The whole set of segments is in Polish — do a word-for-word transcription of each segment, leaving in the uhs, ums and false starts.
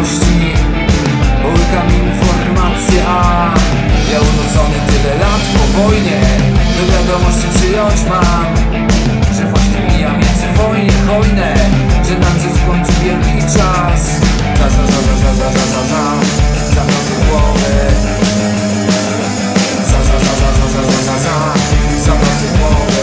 wiadomości, łykam informacje, a ja urodzony tyle lat po wojnie, do wiadomości przyjąć mam, że właśnie mija międzywojnie hojne, że nadszedł w końcu wielki czas. Za, za, za, za, za, za, za, za, zawroty głowy. Za, za, za, za, za, za, za, za, zawroty głowy.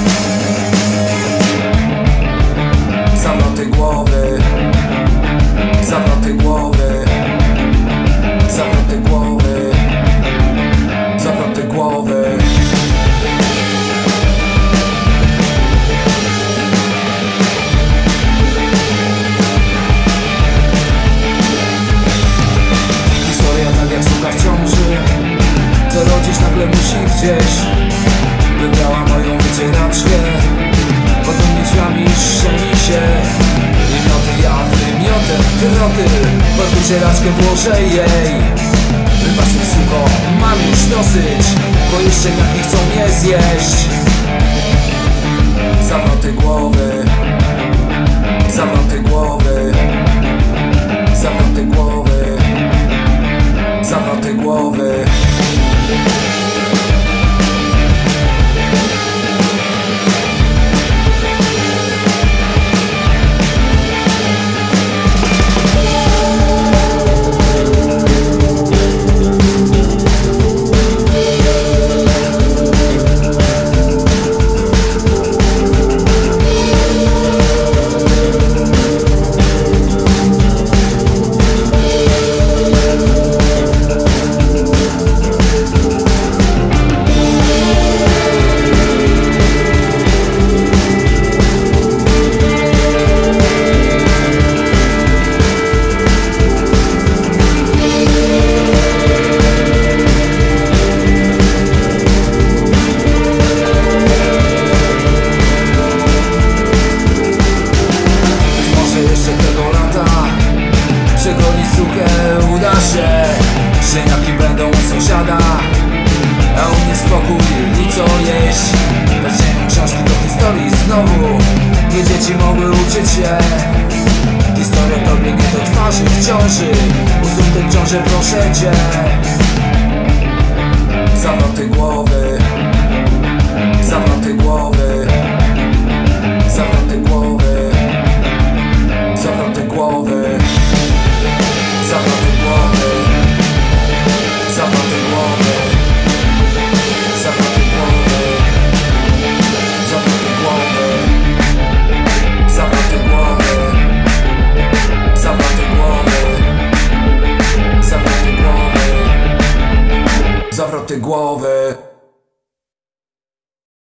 Zawroty głowy. Zawroty głowy. Zawroty głowy. Zawroty głowy. W ciąży, co rodzić nagle musi gdzieś. Wybrała moją wycieraczkę, pod tymi drzwiami szczeni się. Wymioty, ja wymiotem, wyroty, pod wycieraczkę włożę jej. Wybaczmy sucho, mam już dosyć, bo jeszcze jaki chcą mnie zjeść. Zawroty głowy. Zawroty głowy. Zawroty głowy. Zawroty głowy. Przegonić suchę uda się, szczeniaki będą u sąsiada, a u mnie spokój i co jeść. Weźmiemy książki do historii znowu, gdzie dzieci mogły uczyć się. Historia to biegnie do twarzy w ciąży, usuń tę ciążę proszę cię. Zawroty głowy. Zawroty głowy. Zawroty głowy.